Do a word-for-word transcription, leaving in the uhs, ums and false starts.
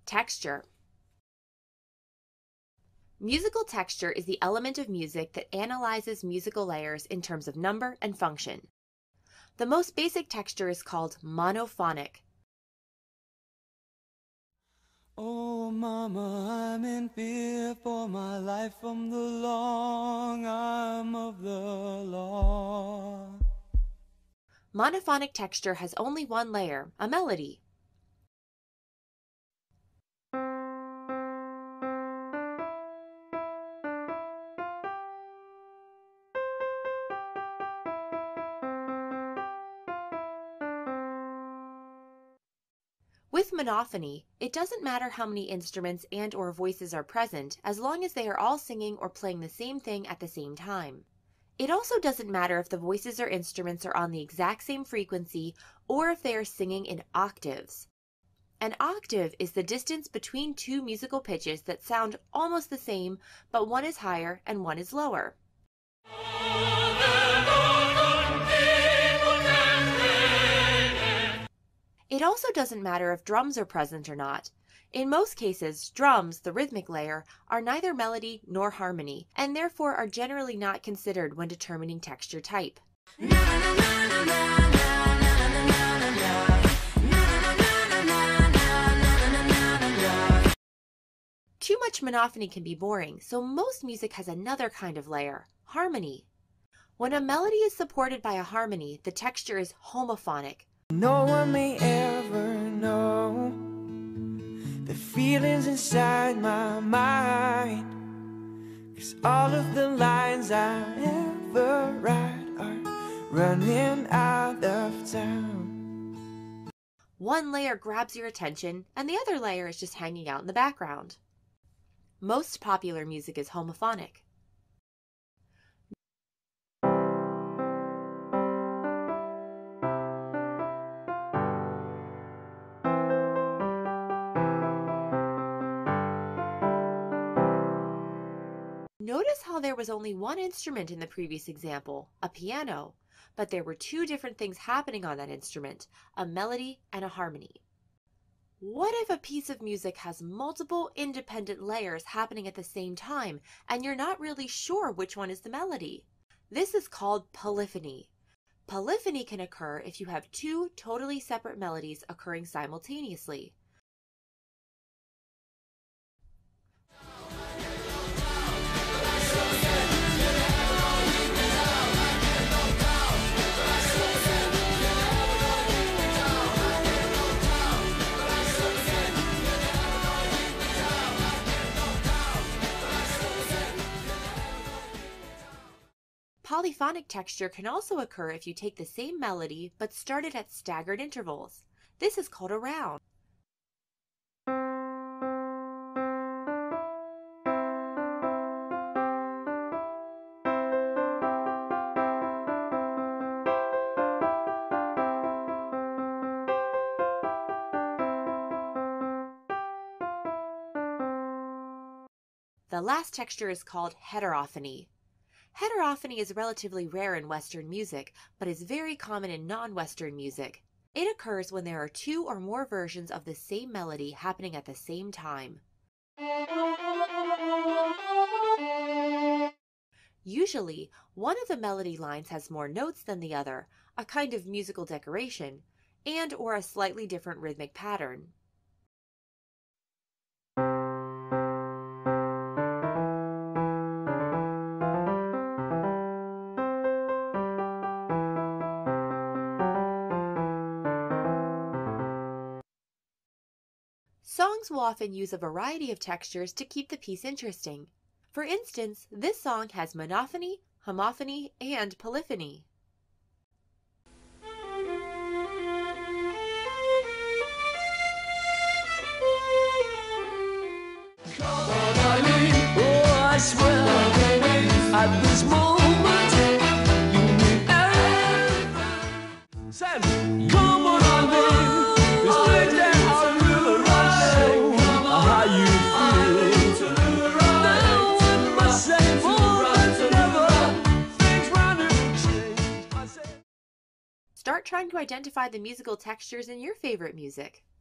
Texture. Musical texture is the element of music that analyzes musical layers in terms of number and function. The most basic texture is called monophonic. Oh, mama, I'm in fear for my life from the long arm of the law. Monophonic texture has only one layer, a melody. With monophony, it doesn't matter how many instruments and or voices are present as long as they are all singing or playing the same thing at the same time. It also doesn't matter if the voices or instruments are on the exact same frequency or if they are singing in octaves. An octave is the distance between two musical pitches that sound almost the same, but one is higher and one is lower. It also doesn't matter if drums are present or not. In most cases, drums, the rhythmic layer, are neither melody nor harmony, and therefore are generally not considered when determining texture type. Too much monophony can be boring, so most music has another kind of layer, harmony. When a melody is supported by a harmony, the texture is homophonic. No one may ever know the feelings inside my mind, 'cause all of the lines I ever write are running out of town. One layer grabs your attention, and the other layer is just hanging out in the background. Most popular music is homophonic. Notice how there was only one instrument in the previous example, a piano, but there were two different things happening on that instrument, a melody and a harmony. What if a piece of music has multiple independent layers happening at the same time, and you're not really sure which one is the melody? This is called polyphony. Polyphony can occur if you have two totally separate melodies occurring simultaneously. Polyphonic texture can also occur if you take the same melody but start it at staggered intervals. This is called a round. The last texture is called heterophony. Heterophony is relatively rare in Western music, but is very common in non-Western music. It occurs when there are two or more versions of the same melody happening at the same time. Usually, one of the melody lines has more notes than the other, a kind of musical decoration, and or a slightly different rhythmic pattern. Songs will often use a variety of textures to keep the piece interesting. For instance, this song has monophony, homophony, and polyphony. Oh, I swear, at this moment, you mean everything. Sam, come on, baby. It's like that I will rush how you feel. Now it must say more than ever. Things round and change. I say. Start trying to identify the musical textures in your favorite music.